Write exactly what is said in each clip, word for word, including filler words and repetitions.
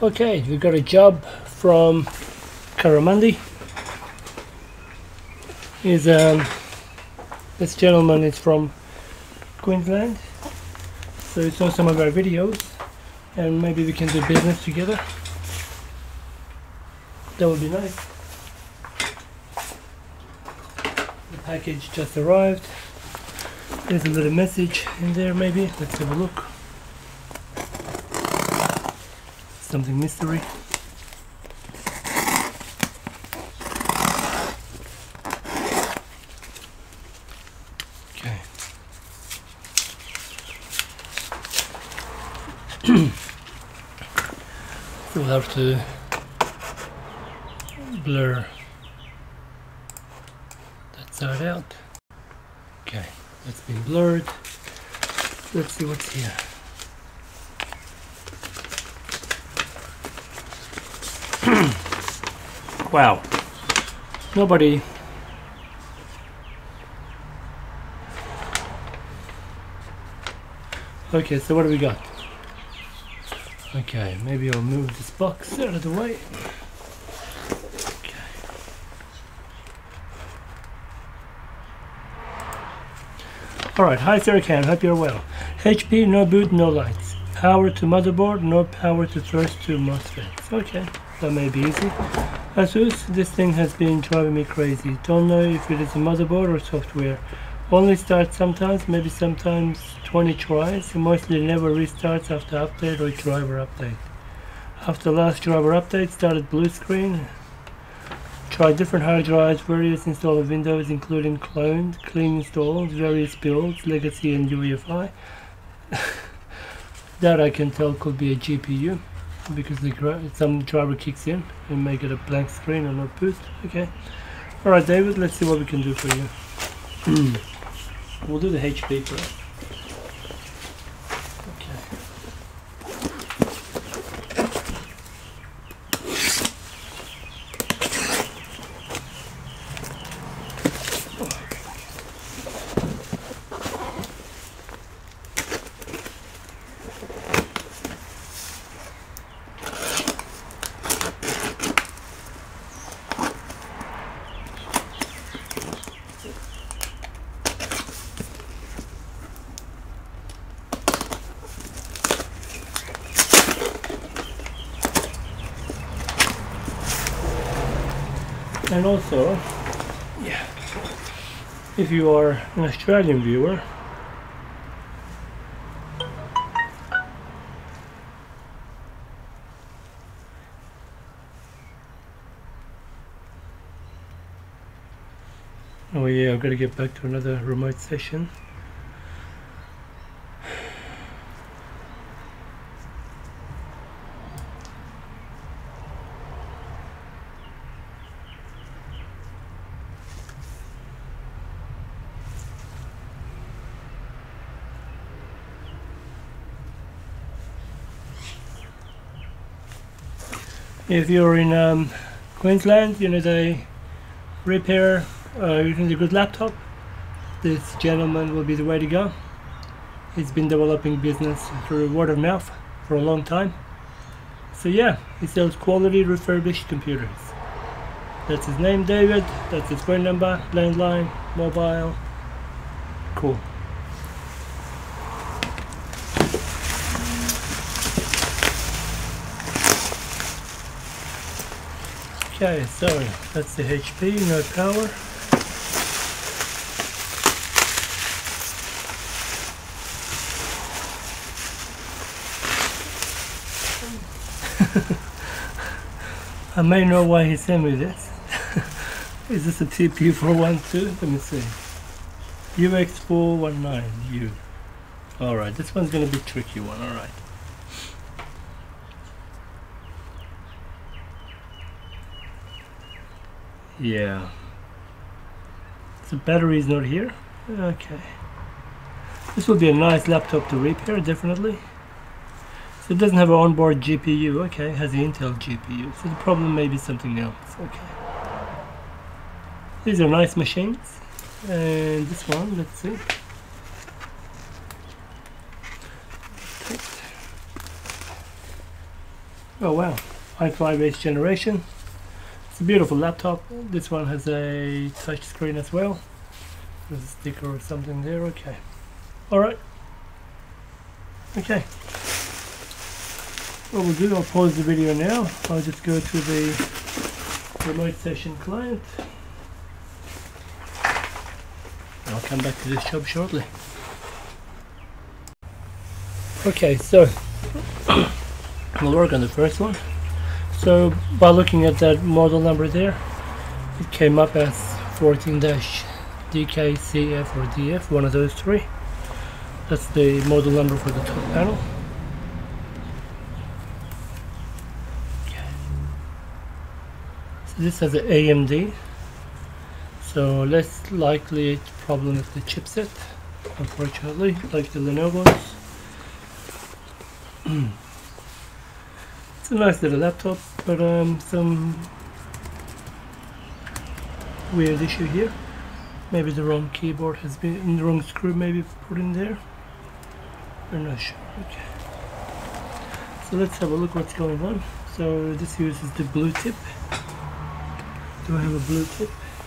Okay, we got a job from Karamundi. Is um, this gentleman is from Queensland, so he saw some of our videos, and maybe we can do business together. That would be nice. The package just arrived. There's a little message in there, maybe. Let's have a look. Something mystery. Okay. We'll have to blur that side out. Okay, that's been blurred. Let's see what's here. Wow, nobody okay, so what do we got? Okay, maybe I'll move this box out of the way. Okay. Alright, hi SureCan, hope you're well. H P, no boot, no lights. Power to motherboard, no power to first two MOSFETs. Okay, that may be easy. Asus, this thing has been driving me crazy. Don't know if it is a motherboard or software. Only starts sometimes, maybe sometimes twenty tries. It mostly never restarts after update or driver update. After last driver update, started blue screen. Tried different hard drives, various install of Windows including cloned, clean installs, various builds, legacy and U E F I. That I can tell could be a G P U, because the some driver kicks in and make it a blank screen or not boost. Okay. Alright David, let's see what we can do for you. We'll do the H P first. And also, yeah, if you are an Australian viewer, oh yeah, I've got to get back to another remote session. If you're in um, Queensland, you know, they repair uh, using a good laptop, this gentleman will be the way to go. He's been developing business through word of mouth for a long time. So yeah, he sells quality refurbished computers. That's his name, David. That's his phone number, landline, mobile. Cool. Okay, so that's the H P, no power. I may know why he sent me this. Is this a T P U four one two? Let me see. U X four one nine U. Alright, this one's going to be a tricky one, alright. Yeah. So battery is not here. Okay. This will be a nice laptop to repair, definitely. So it doesn't have an onboard G P U. Okay, it has the Intel G P U. So the problem may be something else. Okay. These are nice machines. And this one, let's see. Oh wow, i five eighth generation. It's a beautiful laptop. This one has a touch screen as well. There's a sticker or something there. Okay. Alright. Okay. What we'll do, I'll pause the video now. I'll just go to the remote session client. I'll come back to this job shortly. Okay, so we'll work on the first one. So by looking at that model number there, it came up as fourteen D K, C F or D F, one of those three. That's the model number for the top panel. Okay. So this has an A M D, so less likely it's problem with the chipset, unfortunately, like the Lenovo's. It's a nice little laptop, but um, some weird issue here. Maybe the wrong keyboard has been, the wrong screw maybe put in there. I'm not sure. Okay. So let's have a look what's going on. So this uses the blue tip. Do I have a blue tip?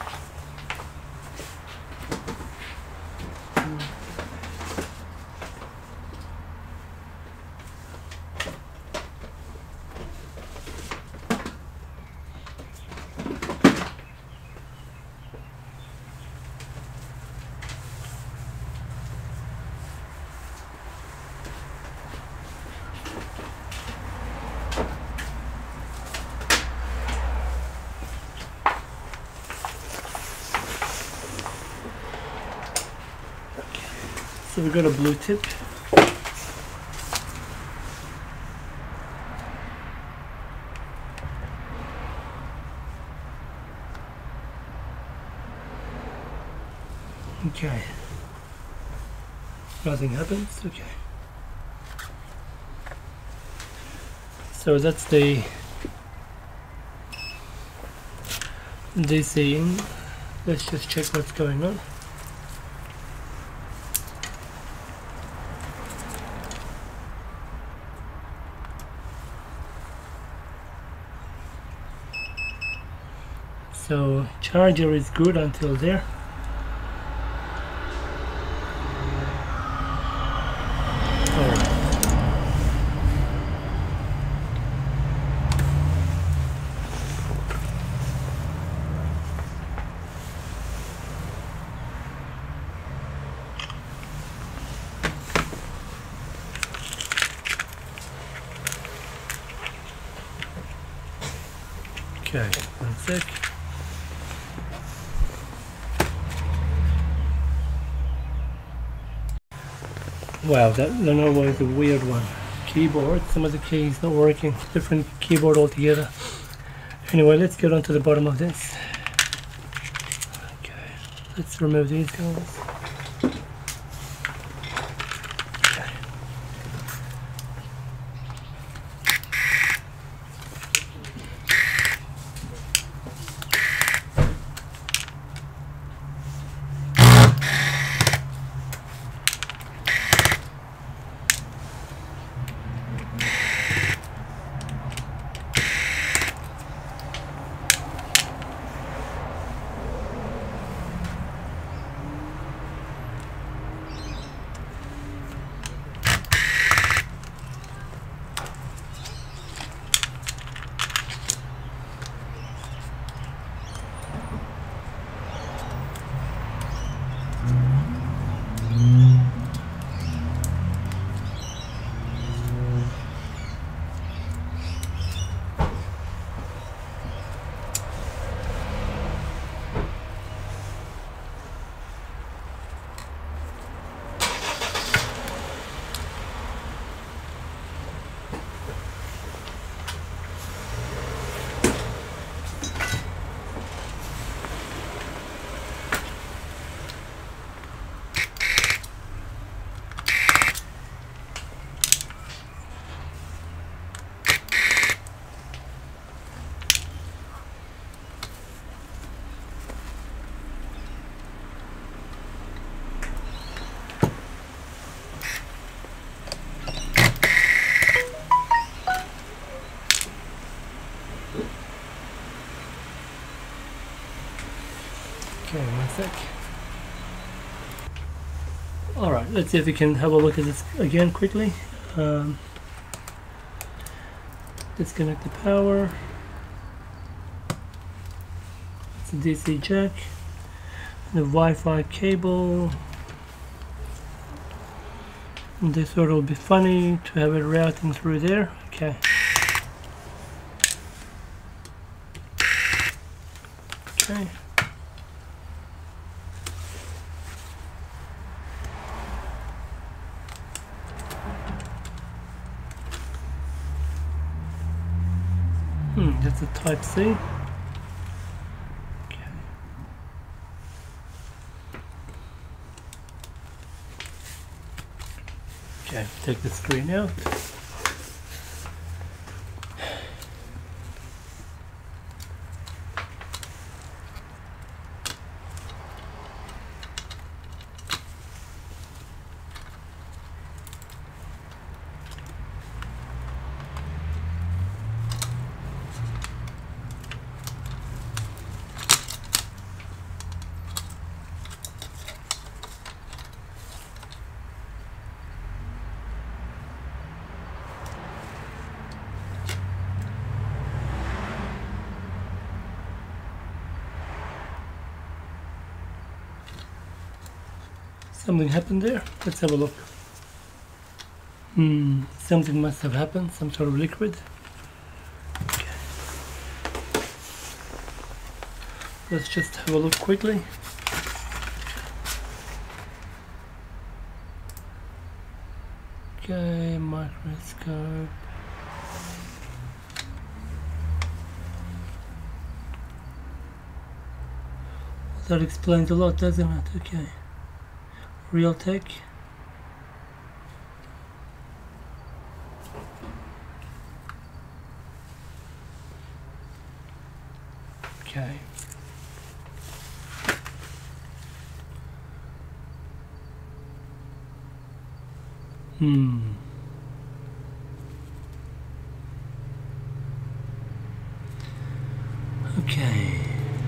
So we've got a blue tip. Okay. Nothing happens. Okay. So that's the D C in. Let's just check what's going on. So charger is good until there. Alright. Okay, one sec. Wow, that Lenovo is a weird one. Keyboard, some of the keys not working. Different keyboard altogether. Anyway, let's get on to the bottom of this. Okay, let's remove these guys. Okay. Okay, one sec. Alright, let's see if we can have a look at this again quickly. Um, disconnect the power. It's a D C jack. The Wi-Fi cable. And this sort of will be funny to have it routing through there. Okay. Okay. Hmm, that's a type C. Okay. Okay, take the screen out. Something happened there. Let's have a look. Hmm, something must have happened, some sort of liquid. Okay. Let's just have a look quickly. Okay, microscope. That explains a lot, doesn't it? Okay. Real tech. Okay. Hmm. Okay.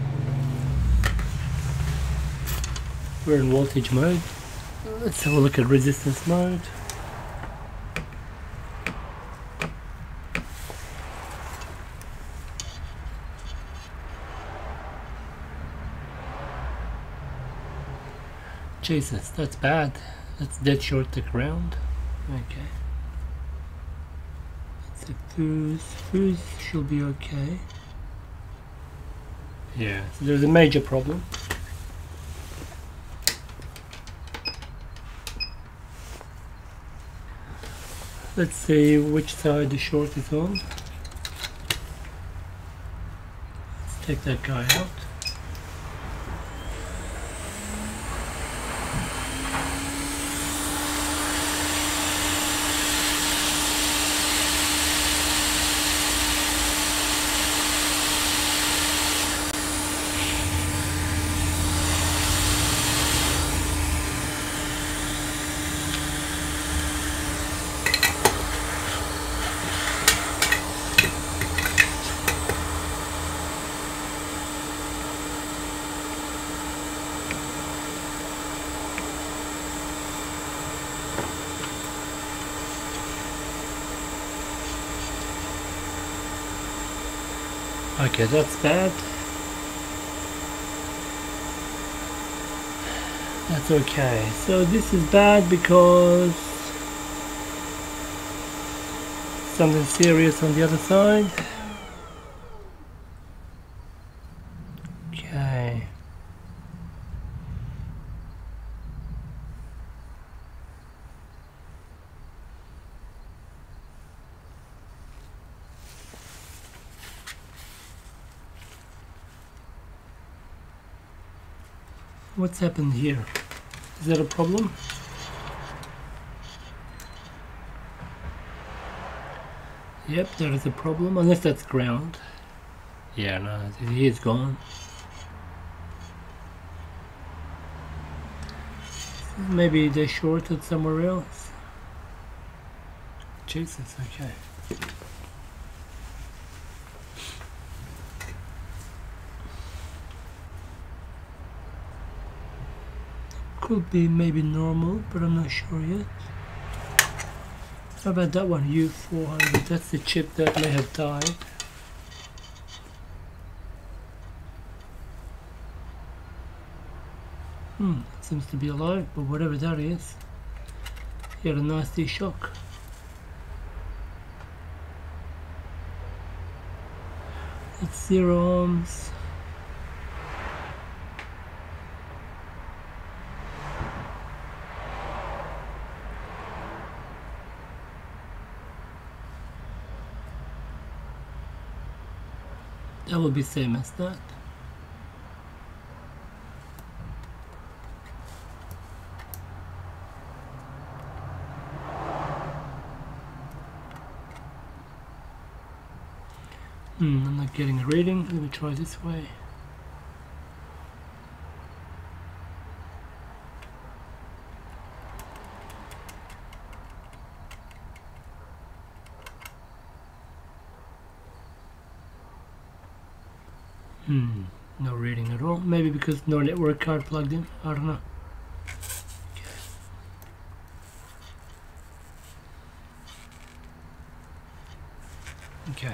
We're in voltage mode. Let's have a look at resistance mode. Jesus, that's bad. That's dead short to ground. Okay. It's a fuse. Fuse should be okay. Yeah, so there's a major problem. Let's see which side the short is on. Let's take that guy out. Okay, that's bad. That's okay. So this is bad because something serious on the other side. Okay. What's happened here? Is that a problem? Yep, there is a problem, unless that's ground. Yeah, no, he is gone. Maybe they shorted somewhere else. Jesus, okay. could be maybe normal, but I'm not sure yet. How about that one, U four hundred? That's the chip that may have died. Hmm, it seems to be alive, but whatever that is, he had a nasty shock. It's zero arms. That will be same as that. Hmm, I'm not getting a reading. Let me try this way. Hmm, no reading at all. Maybe because no network card plugged in. I don't know. Okay. Okay.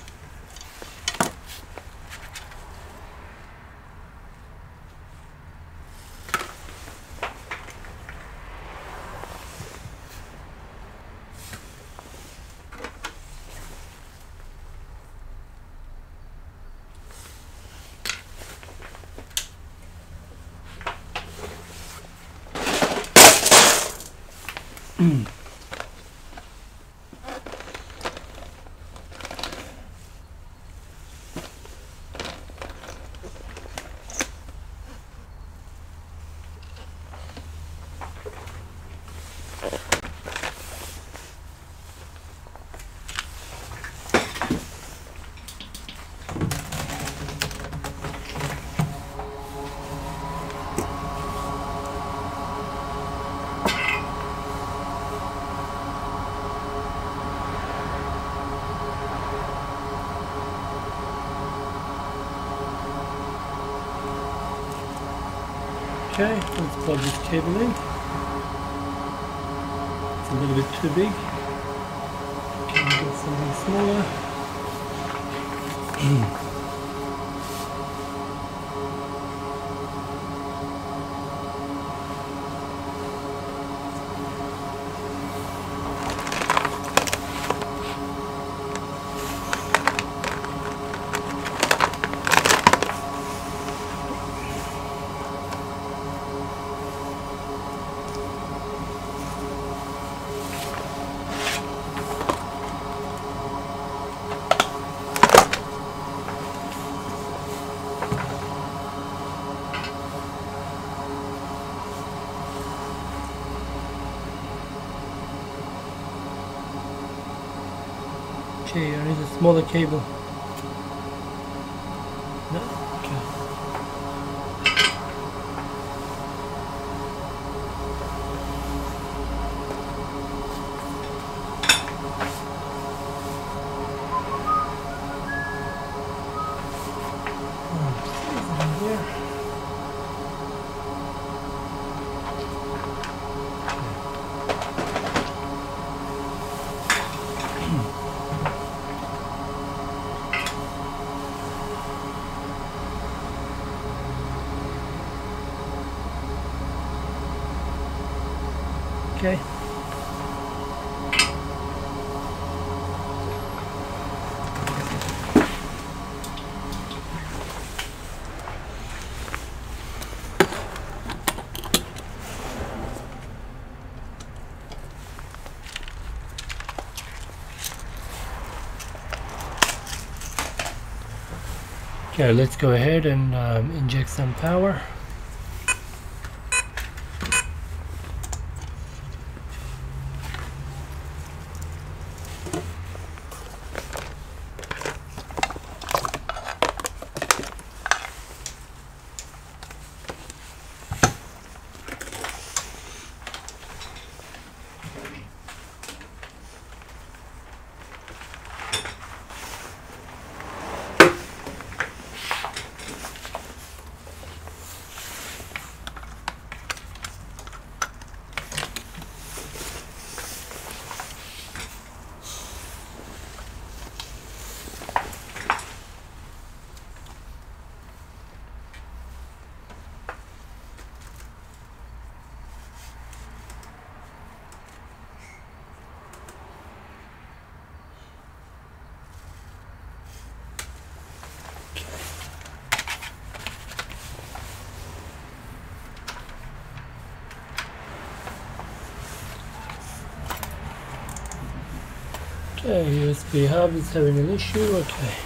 Okay, let's plug this cable in. It's a little bit too big. Can we get something smaller? Okay, I need a smaller cable. No? Okay. Okay. Okay, let's go ahead and um, inject some power. Okay, U S B hub is having an issue. Okay.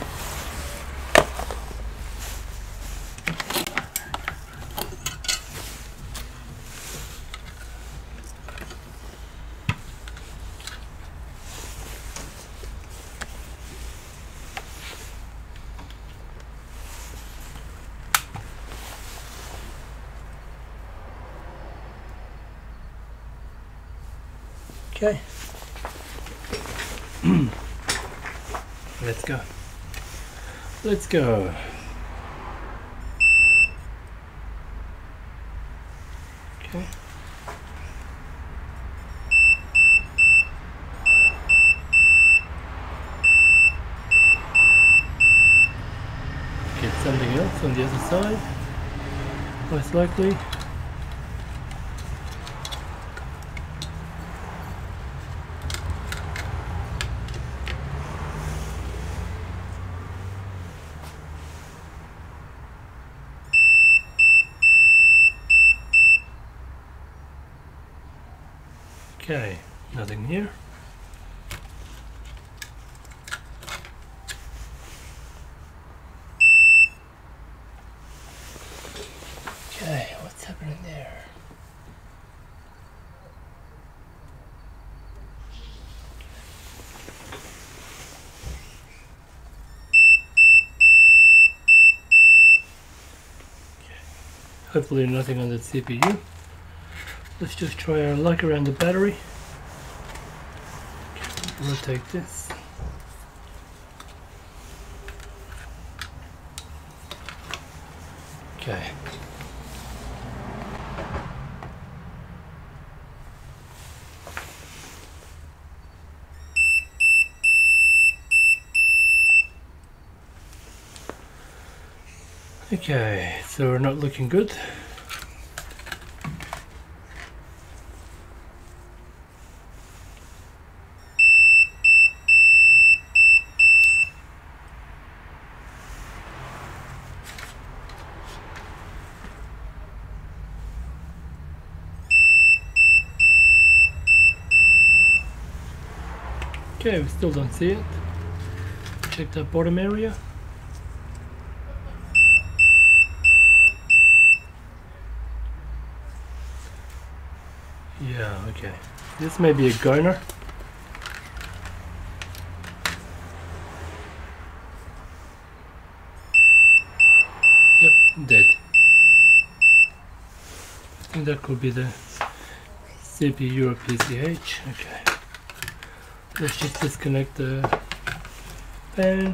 Okay. Let's go. Let's go. Okay. Get something else on the other side, most likely. Okay, nothing here. Okay, what's happening there? Okay. Hopefully nothing on the C P U. Let's just try our luck around the battery. Okay, rotate this. Okay. Okay, so we're not looking good. Okay, we still don't see it. Check that bottom area. Yeah, okay. This may be a goner. Yep, dead. I think that could be the C P U or P C H. Okay. Let's just disconnect the fan.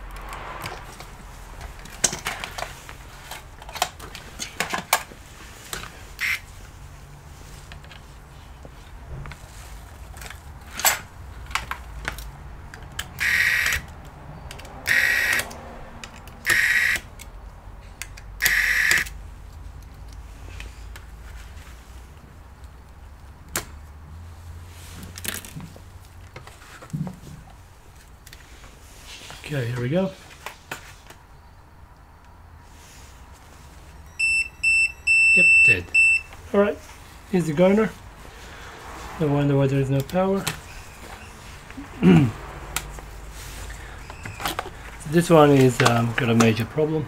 Okay, here we go. Yep, dead. Alright, here's the goner. No wonder why there is no power. So this one is um, got a major problem.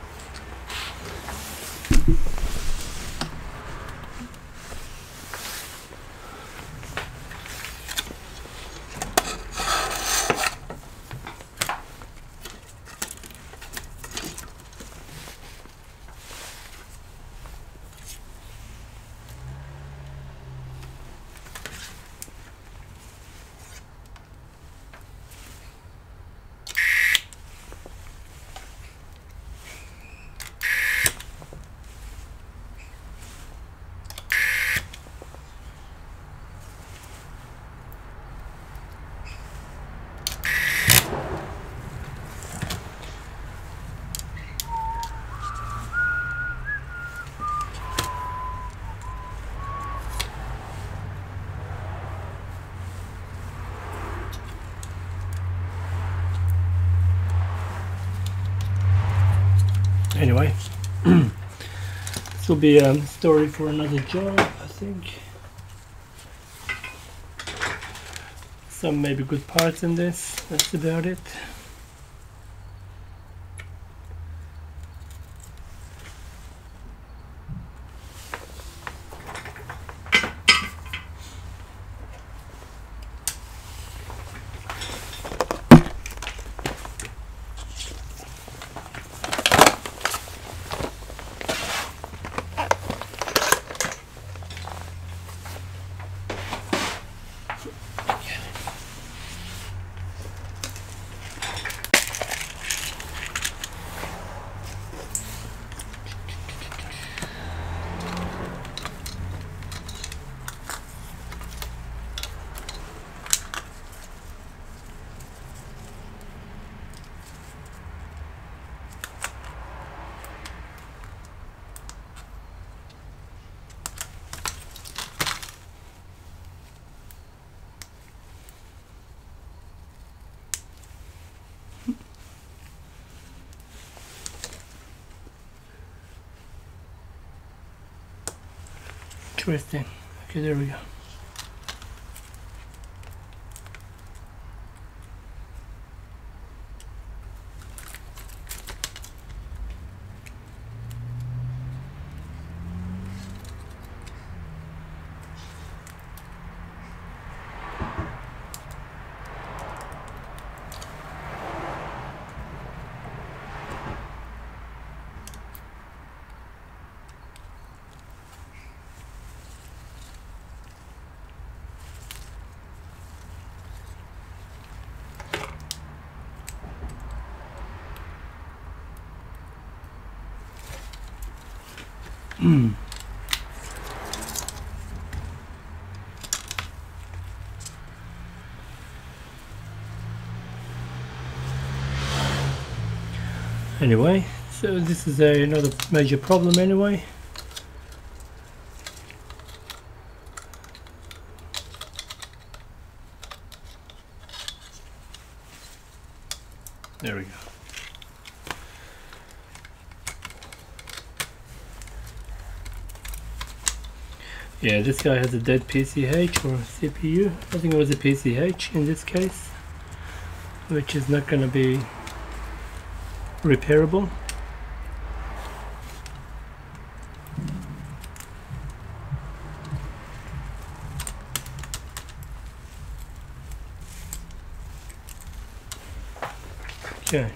Anyway, this will be a story for another job, I think. some maybe good parts in this. That's about it. Interesting. Okay, there we go. Mm. Anyway, so this is a, another major problem anyway. There we go. Yeah, this guy has a dead P C H or C P U. I think it was a P C H in this case, which is not going to be repairable. Okay.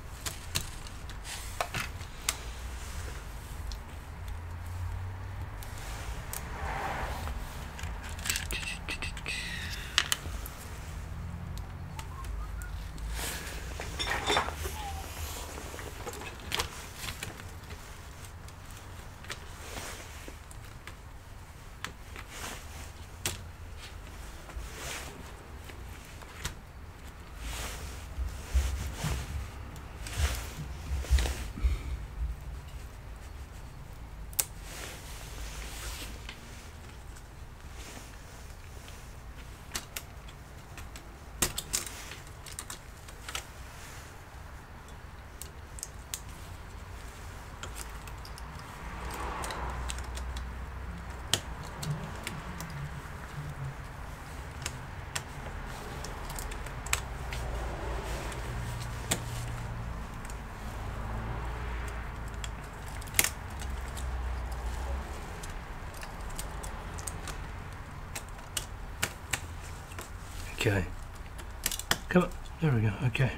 Okay. Come on. There we go. Okay.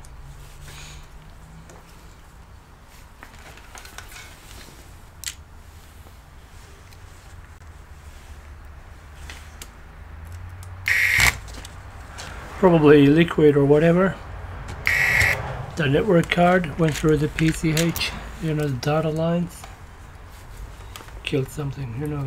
Probably liquid or whatever. The network card went through the P C H, you know, the data lines. Killed something, who knows.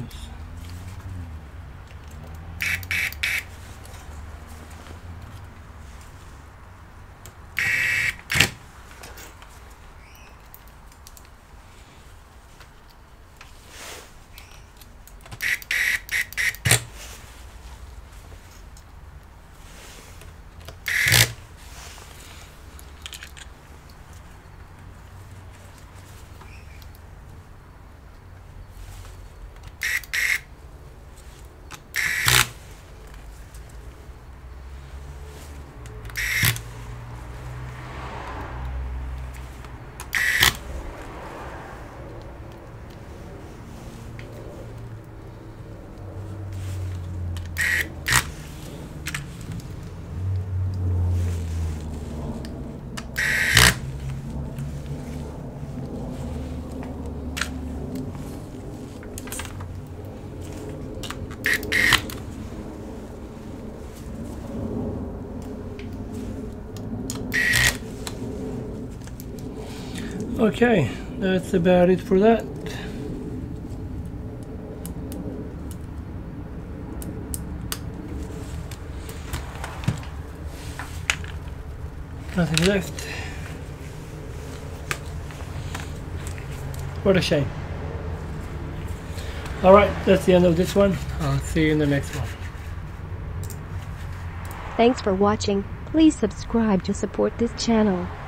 Okay, that's about it for that. Nothing left. What a shame. Alright, that's the end of this one. I'll see you in the next one. Thanks for watching. Please subscribe to support this channel.